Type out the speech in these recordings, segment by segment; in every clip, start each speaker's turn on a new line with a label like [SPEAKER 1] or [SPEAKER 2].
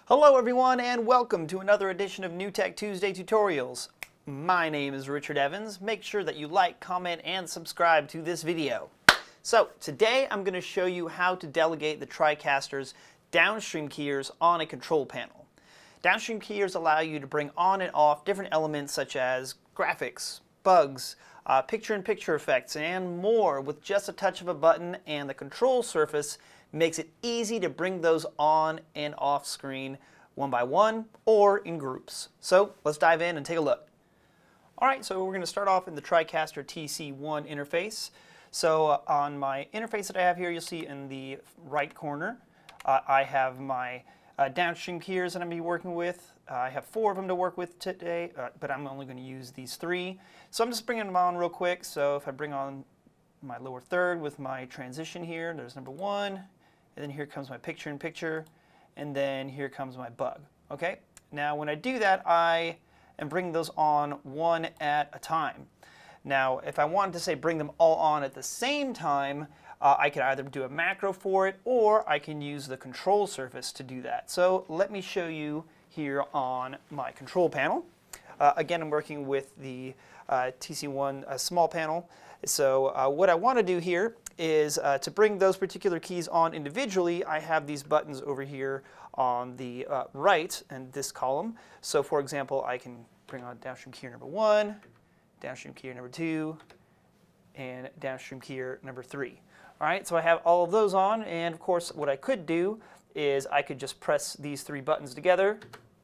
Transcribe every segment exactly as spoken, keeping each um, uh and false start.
[SPEAKER 1] Hello everyone and welcome to another edition of New Tech Tuesday Tutorials. My name is Richard Evans. Make sure that you like, comment, and subscribe to this video. So today I'm going to show you how to delegate the TriCaster's downstream keyers on a control panel. Downstream keyers allow you to bring on and off different elements such as graphics, bugs, uh, picture-in-picture effects, and more with just a touch of a button, and the control surface makes it easy to bring those on and off screen one by one or in groups. So let's dive in and take a look. Alright, so we're going to start off in the TriCaster T C one interface. So uh, on my interface that I have here, you'll see in the right corner, uh, I have my uh, downstream keyers that I'm going to be working with. Uh, I have four of them to work with today, uh, but I'm only going to use these three. So I'm just bringing them on real quick. So if I bring on my lower third with my transition here, there's number one. And then here comes my picture-in-picture, and then here comes my bug. Okay? Now when I do that, I am bringing those on one at a time. Now if I wanted to say bring them all on at the same time, uh, I could either do a macro for it, or I can use the control surface to do that. So let me show you here on my control panel. Uh, again, I'm working with the uh, T C one uh, small panel. So uh, what I want to do here is uh, to bring those particular keys on individually. I have these buttons over here on the uh, right in this column. So for example, I can bring on downstream keyer number one, downstream keyer number two, and downstream keyer number three. All right, so I have all of those on, and of course what I could do is I could just press these three buttons together,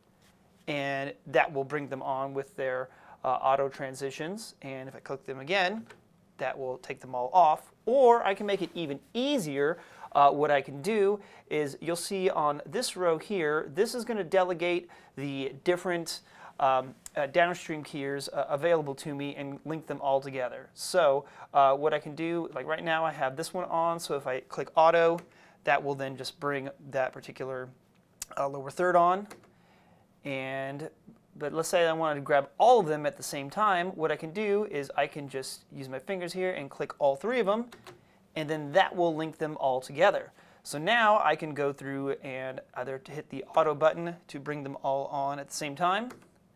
[SPEAKER 1] and that will bring them on with their uh, auto transitions. And if I click them again, that will take them all off. Or I can make it even easier. Uh, what I can do is, you'll see on this row here, this is going to delegate the different um, uh, downstream keyers uh, available to me and link them all together. So uh, what I can do, like right now I have this one on, so if I click auto, that will then just bring that particular uh, lower third on. And But let's say I wanted to grab all of them at the same time. What I can do is I can just use my fingers here and click all three of them, and then that will link them all together. So now I can go through and either hit the auto button to bring them all on at the same time,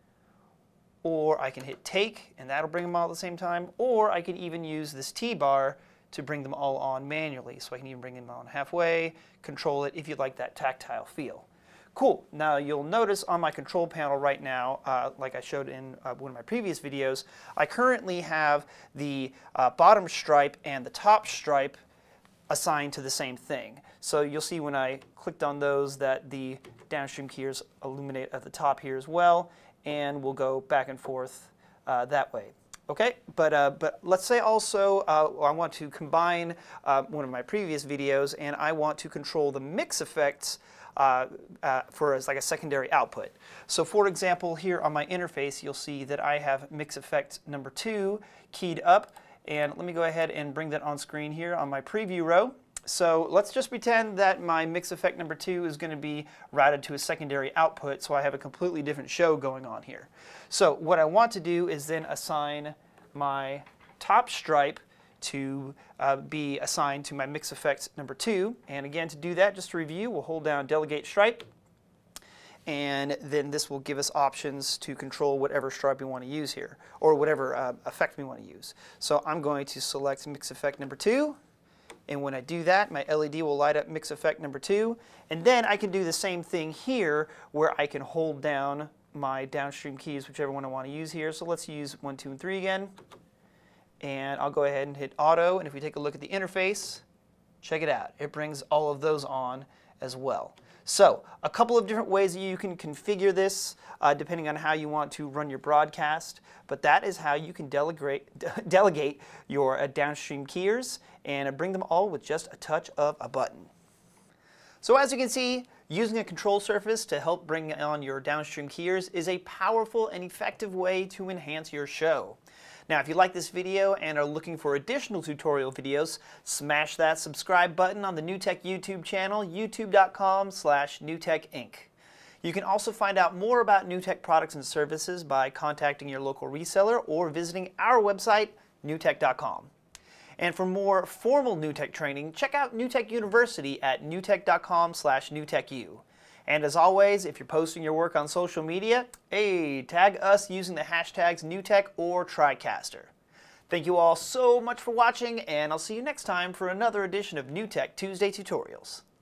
[SPEAKER 1] or I can hit take and that'll bring them all at the same time, or I can even use this T-bar to bring them all on manually. So I can even bring them on halfway, control it if you'd like that tactile feel. Cool. Now you'll notice on my control panel right now, uh, like I showed in uh, one of my previous videos, I currently have the uh, bottom stripe and the top stripe assigned to the same thing. So you'll see when I clicked on those that the downstream keyers illuminate at the top here as well, and we'll go back and forth uh, that way. Okay, but, uh, but let's say also uh, I want to combine uh, one of my previous videos, and I want to control the mix effects Uh, uh, for as like a secondary output. So for example, here on my interface, you'll see that I have mix effect number two keyed up, and let me go ahead and bring that on screen here on my preview row. So let's just pretend that my mix effect number two is going to be routed to a secondary output, so I have a completely different show going on here. So what I want to do is then assign my top stripe to uh, be assigned to my mix effect number two. And again, to do that, just to review, we'll hold down Delegate Stripe, and then this will give us options to control whatever stripe we want to use here, or whatever uh, effect we want to use. So I'm going to select mix effect number two, and when I do that, my L E D will light up mix effect number two, and then I can do the same thing here where I can hold down my downstream keys, whichever one I want to use here. So let's use one, two, and three again. And I'll go ahead and hit auto, and if we take a look at the interface, check it out. It brings all of those on as well. So a couple of different ways that you can configure this uh, depending on how you want to run your broadcast, but that is how you can delegate, delegate your uh, downstream keyers and uh, bring them all with just a touch of a button. So as you can see, using a control surface to help bring on your downstream keyers is a powerful and effective way to enhance your show. Now, if you like this video and are looking for additional tutorial videos, smash that subscribe button on the New Tech YouTube channel, youtube dot com slash new tech inc. You can also find out more about New Tech products and services by contacting your local reseller or visiting our website, new tech dot com. And for more formal New Tech training, check out New Tech University at new tech dot com slash new tech u. And as always, if you're posting your work on social media, hey, tag us using the hashtags NewTech or TriCaster. Thank you all so much for watching, and I'll see you next time for another edition of NewTech Tuesday Tutorials.